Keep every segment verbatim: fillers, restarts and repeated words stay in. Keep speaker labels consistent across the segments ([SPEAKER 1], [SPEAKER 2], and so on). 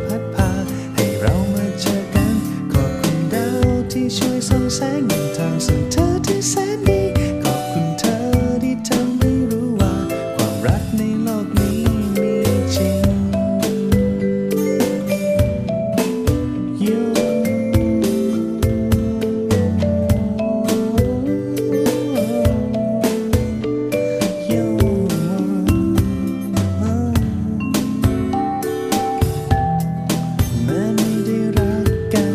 [SPEAKER 1] พัดพาให้เรามาเจอกันขอบคุณดาวที่ช่วยส่องแสงนำทางสู่เธอที่แสนดีขอบคุณเธอที่ทำให้รู้ว่าความรักในโลกนี้มีจริง Youแม้ไม่ได้รักกัน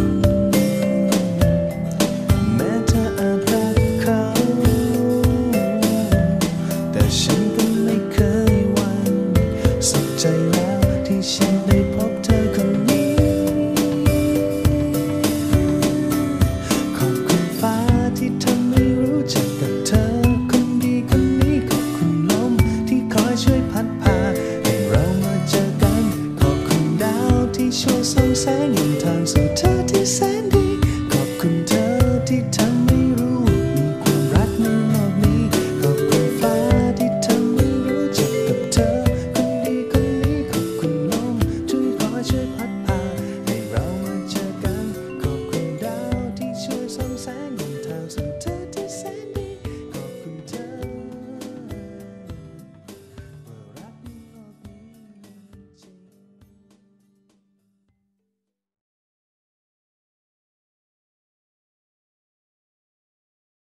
[SPEAKER 1] แม้เธออาจรักเขาแต่ฉันก็ไม่เคยหวั่นสุขใจแล้วที่ฉันได้พบเธอคนนี้ขอบคุณฟ้าที่ทำให้รู้จักกับเธอคนดีคนนี้ขอบคุณลมที่คอยช่วยพัดพาให้เรามาเจอกันขอบคุณดาวที่ช่วยส่องแสงนำทางสู่เธอที่แสนดี